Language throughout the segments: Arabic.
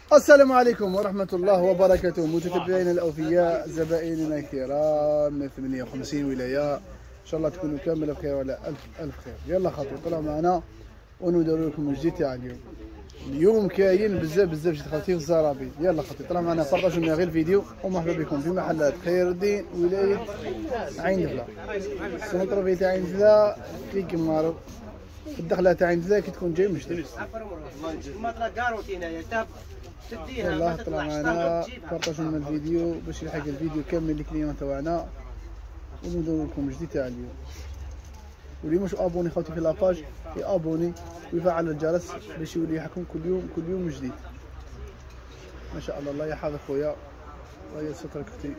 السلام عليكم ورحمة الله وبركاته، متتبعينا الأوفياء، زبائننا الكرام من 58 ولاية، إن شاء الله تكونوا كامل بخير وعلى ألف خير. يلا خاطر طلعوا معنا ونديروا لكم الجديد تاع اليوم. اليوم كاين بزاف جديد خاطر في الزرابي. يلا خاطر طلعوا معنا، بارطاجوا لنا غير الفيديو، ومرحبا بكم في محلات خير الدين ولاية عين دفلة. السنتر تاع عين دفلة في كمارو الدخله تاع عين دفلة كي تكون جاي مشتري. يلا طلع معنا، بارطاجوا لنا الفيديو باش يلحق الفيديو كامل الكليون تاعنا ونديروا لكم الجديد تاع اليوم. واللي مش ابوني خوتي في لاباج يابوني ويفعل الجرس باش يولي يحكم كل يوم جديد. ما شاء الله، الله يحفظ خويا، الله يسترك اختي.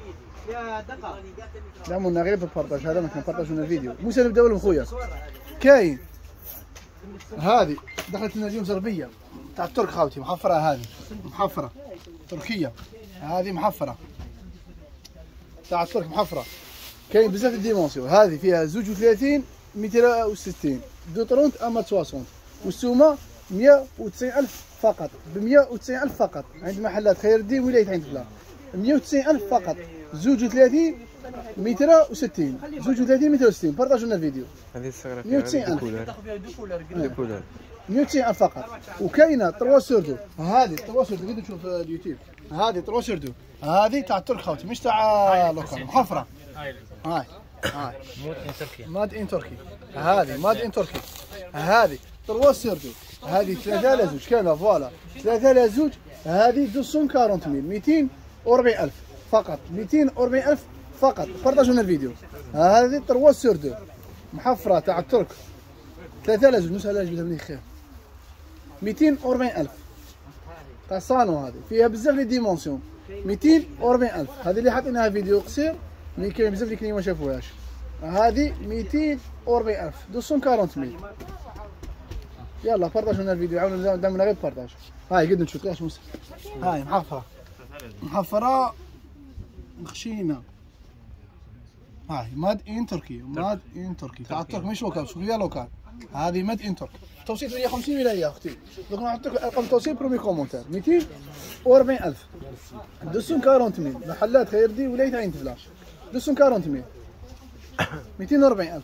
دعمونا غير بالبارطاج، هذا ما كنبارطاجوا لنا الفيديو. موسى نبداو لهم خويا. كاين هذه دخلت لنا اليوم زربيه تاع الترك خاوتي، محفره، هذه محفره تركيه، هذه محفره تاع الترك محفره. كاين بزاف الديمونسيون، هذه فيها 32 260 230 اما 60 والسومه 190,000 فقط، ب 190,000 فقط عند محلات خير الدين ولايه عين دفلة. 190,000 فقط، 32 260 32 260. بارطاجوا لنا الفيديو. هذه الصغيره 190,000 دو كولور 190,000 فقط. وكاينه 3 سوردو، هذه 3 سوردو قد تشوف في اليوتيوب، هذه 3 سوردو، هذه تاع الترك خوتي مش تاع لوكال، محفره. هاي ماد ان تركي، هذه ماد ان تركي، هذه 3 سوردو، هذه 3 على زوج كامله، فوالا 3 على زوج، هذه 240,000 240,000 فقط، 240,000 فقط. بارطاجوا لنا الفيديو. هذه 3 سوردو محفره تاع الترك، 3 على زوج، نص على جبتها مني خير، 240,000 تاع صالون. هذه فيها بزاف لي ديمونسيون، 240,000. هذه اللي حاطينها فيديو قصير، مي كاين بزاف اللي ما شافوهاش. هذه 240,000 240,000. يلا بارطاجوا لنا الفيديو، عاونوا دعمونا غير بارطاج. هاي قد نشوف كاش موسى، هاي محفره مخشينه، هاي ماد ان تركي، ماد ان تركي تاع الترك مش لوكال، شوف فيها لوكال. هذه ماد ان ترك، توصيل 150 ولايه يا اختي. دوك نحط لك ارقام التوصيل برومي كومونتير. 240,000 240,000 محلات خير دي ولايه عين دفلة. 240,000 240,000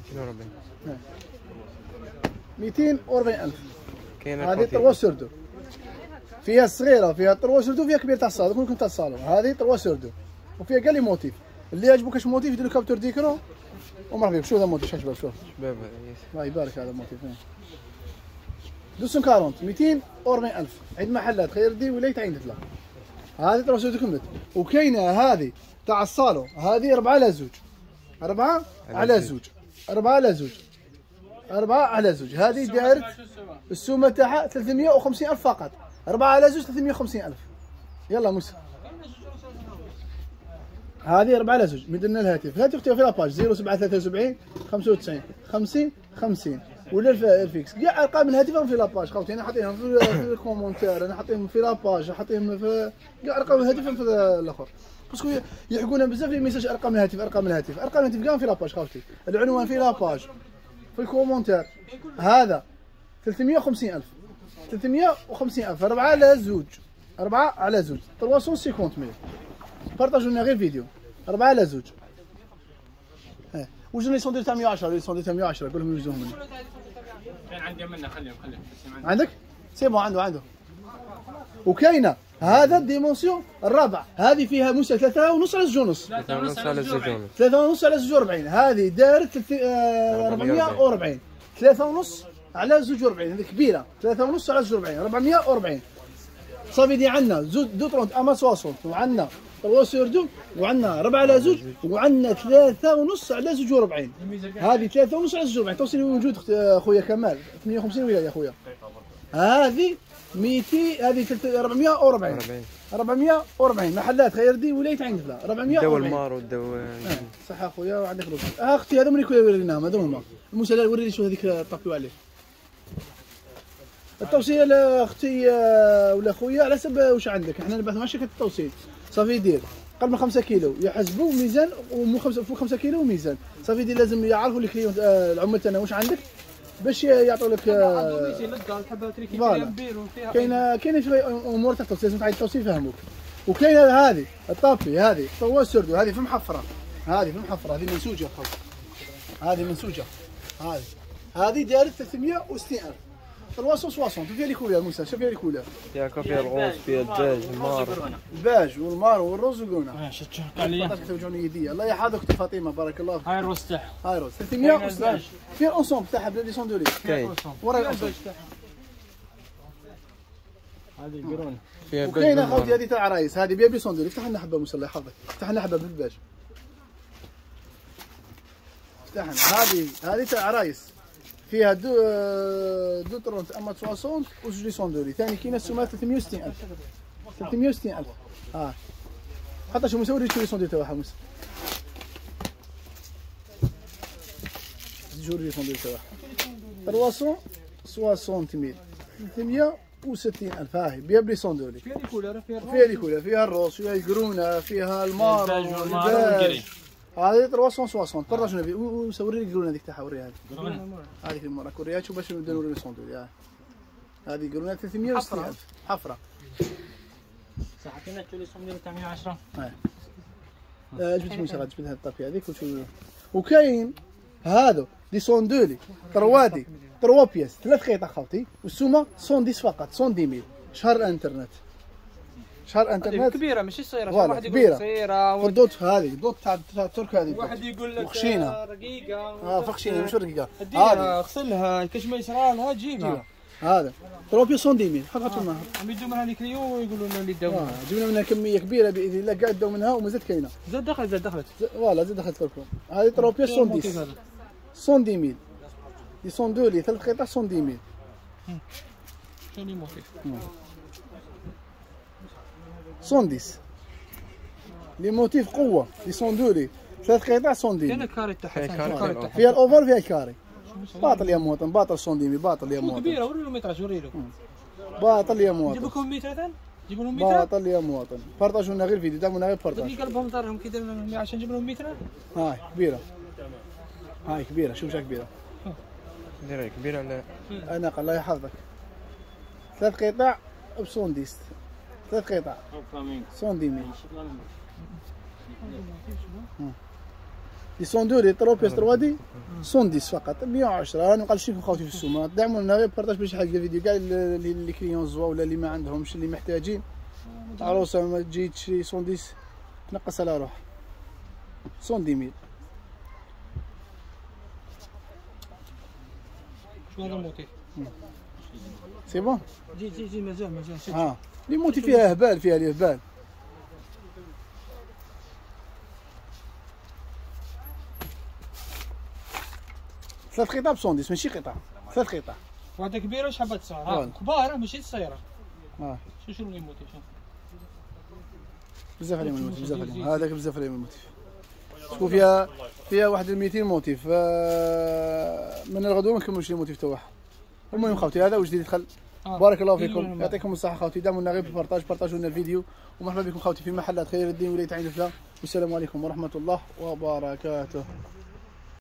240,000. هذه 3 سوردو، فيها صغيره، فيها 3 سوردو، فيها كبير تاع الصالون، كلكم تاع الصالون. هذه 3 سوردو وفيها كاع لي موتيف، اللي يعجبك اش موتيف يدير له كابتور ديكرو ومرحبا بك. شوف هذا موتيف، شباب شوف شباب، الله يبارك هذا الموتيف. 240 240,000 عند محلات خير دي ولايه عين دفلة. هذه 3 سوردو كملت. وكاينه هذه تاع الصالون، هذه 4 على زوج، 4 على زوج، 4 على زوج، 4 على زوج. هذه دارت السومه تاعها 350,000 فقط، 4 على زوج 350,000. يلا موسى، هذه 4 على زوج. مدنا الهاتف، الهاتف اختي في لاباج 0773 95 50 50 ولا الفيكس. كاع ارقام الهاتف في لاباج خوتي، انا حاطيهم في الكومونتير، انا حاطيهم في لاباج، حاطيهم في كاع ارقام الهاتف في الاخر، باسكو يحكونا بزاف لي ميساج. ارقام الهاتف كاع في لاباج خوتي، العنوان في لاباج، في الكومونتير. هذا 350,000 350,000، 4 على زوج، 4 على زوج 350,000. بارطاجوا لنا غير فيديو، 4 على زوج. واش اللي صندوق تاع 110، اللي صندوق تاع 110 قول لهم يوزوهم مني. كان عندي منه، خليهم عندك سي بون، عنده. وكاينه هذا الديمونسيون الرابع، هذه فيها موسى 3.5 على زوج ونص، 3.5 على زوج ونص، 3.5 على زوج 40. هذه دارت 440، 3.5 على زوج 40، هذه كبيره، 3.5 على زوج 40 440. صافي دي عندنا زوج 230 اما 60 وعندنا 3 سوردو وعندنا 4 على زوج وعندنا 3.5 على زوج 40. هذه 3.5 على زوج 40 توصل موجود خويا كمال 58 ولايه يا خويا. هذه 200، هذه 440 محلات خير دي ولايه عين دفلة. 440 دوا المار ودوا صح اخويا. وعندك لوكال. اختي هذا من اللي وريناهم، هذو هما. موسى وري لي شو هذيك طابيو عليه التوصيل اختي ولا خويا، على حسب واش عندك. احنا نبعثوا مع شركه التوصيل، صافي يدير قبل من 5 كيلو يحسبوا ميزان، ومو 5 فوق 5 كيلو وميزان. صافي يدير لازم يعرفوا الكليون العمل تاعنا واش عندك، باش يعطوا لك كاينه شويه امور تاع التوصيل لازم تعيط التوصيل يفهموك. وكاين هذه الطابي هذه طوا السردو هذه في محفره، هذه منسوجه خويا، هذه منسوجه، هذه دارت 360,000 360 فيها لي كولور موسى، شوف فيها لي كولور ياك فيها الغوص فيها الدجاج المار الباج والمار والرز والقونه. شتشوف عليا توجهوني يديا الله يحفظك اختي فاطمه بارك الله فيك. هاي الروز تاعها هاي روز 360 فيها الانسومبل تاعها بلا ديسوندولي كاين ورا الانسومبل. هذه القرونه فيها وكاينه خوتي هذه تاع عرايس، هذه بيبي صندوق. افتح لنا حبه موسى الله يحفظك، افتح لنا حبه بالباج، افتح لنا هذه تاع عرايس فيها دو طرونت اما 60 وزوج صندولي. ثاني كاينه السومه 360,000 حتى شو مسوي لي صندوق تاعها موسى، جوري صندوق تاعها 360,000 360,000 هاي بيبلي صندولي. فيها لي كولور فيها الروس، فيها القرونه، فيها المار والدجاج. هذه 360 فرجنا في وسوري لي القرونه هذيك تاعها، وريها هذيك المره كوريها شوف باش نبدا نوري الصندوق. هذه قرونه 360,000 حفره صح. كاين تولي صندوق تاع 110 جبت من شغل جبت هذه الطابيه هذيك وكاين هذا دي صندولي تروادي 3 بياس 3 قطع خوتي والسومه 110 فقط 110,000 شهر الانترنت كبيره ماشي صغيره. واحد يقول صغيره والدوت هذه دوت تاع الترك هذه واحد يقول لك وخشينه رقيقه فخشينه مش رقيقه هذه غسلها كاش ما يصرالها جيبها. هذا 310,000 حققت لنا عم يدوا منها الكليو ويقولوا لنا اللي داو جبنا منها كميه كبيره باذن الله قاعد داو منها ومازال كاينه زاد دخلت فوالا زاد دخلت لكم. هذه 310,000 110,000 يصندولي 3 قطع 110,000 شنو موتيف 110 لي موتيف قوه يصندولي 3 قطع 110,000 كاين الكاري تاعها فيها الاوفر فيها الكاري. باطل يا مواطن باطل 110,000 باطل يا مواطن كبيره. وري له المتراج وري له باطل يا جيب مواطن لكم متر جيبوا لهم متر باطل يا مواطن. بارطاجوا لنا غير فيديو دعمونا غير اللي بارطاج. قلبهم دارهم كي داروا لهم عشان نجيب لهم متر. هاي كبيره هاي كبيره شوف شا كبيره ديري كبيره على انا الله يحفظك 3 قطع ب 110 3 قطع 110,000 يصندولي 3 بيس 3 دي 110 فقط 110. انا نقلش لكم خوتي في السومه دعموا لنا غير بارطاج باش يحل الفيديو كاع اللي كليون زوا ولا اللي ما عندهمش اللي محتاجين. عروسه ما تجي تشري 110 تنقص على روح 110,000. شو هذا الموتيف؟ سي بون جي مازال لي موتي فيها هبال فيها لي هبال. ثلاث قطع ب 110 ماشي قطع 3 قطع. واحده كبيره وش حبه صغار كبار ماشي صغيره. شو اللي موتيف بزاف عليهم الموتيف بزاف عليهم هذاك بزاف عليهم الموتيف. شوف فيها واحد 200 موتيف من الغدوه ما نكملوش لي موتيف تاعها. المهم خوتي هذا وجديد دخل. بارك الله فيكم يعطيكم الصحه خوتي دعمونا غير بالبارطاج بارطاجوا لنا الفيديو ومرحبا بكم خوتي في محلات خير الدين ولايه عين الفلا والسلام عليكم ورحمه الله وبركاته.